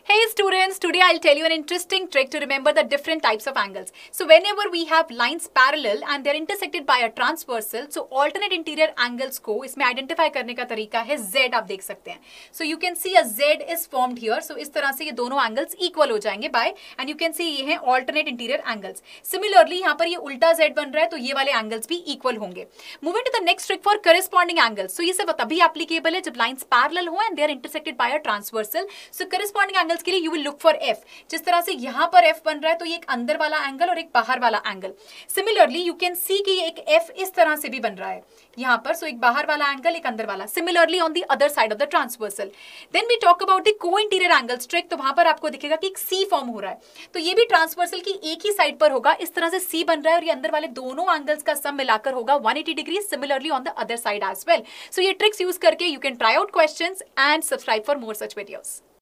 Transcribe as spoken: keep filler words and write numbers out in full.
Hey students, today I'll tell you an interesting trick to remember the different types of angles. So whenever we have lines parallel and they're intersected by a transversal, so alternate interior angles को इसमें identify करने का तरीका है Z आप देख सकते हैं. So you can see a Z is formed here. So इस तरह से ये दोनों angles equal हो जाएंगे by and you can see ये हैं alternate interior angles. Similarly यहाँ पर ये उल्टा Z बन रहा है तो ये वाले angles भी equal होंगे. Moving to the next trick for corresponding angles. So ये सब तभी applicable है जब lines parallel हो and they are intersected by a transversal. So corresponding angles के लिए you will look for F. जिस तरह से यहाँ पर F बन रहा है तो ये एक अंदर वाला एंगल और एक बाहर वाला angle. Similarly you can see कि ये एक F इस तरह से भी बन रहा है यहाँ पर. So एक बाहर वाला एंगल एक अंदर वाला. Similarly on the other side of the transversal. Then we talk about the co-interior angles trick. तो वहां पर आपको दिखेगा कि एक C फॉर्म हो रहा है. तो ये भी ट्रांसवर्सल की एक ही साइड पर होगा. इस तरह से C बन रहा है और ये अंदर वाले दोनों एंगल्स का सम मिलाकर होगा one eighty degree. Similarly on the other side as well. So ये ट्रिक्स यूज करके you can try out questions and subscribe for more such videos.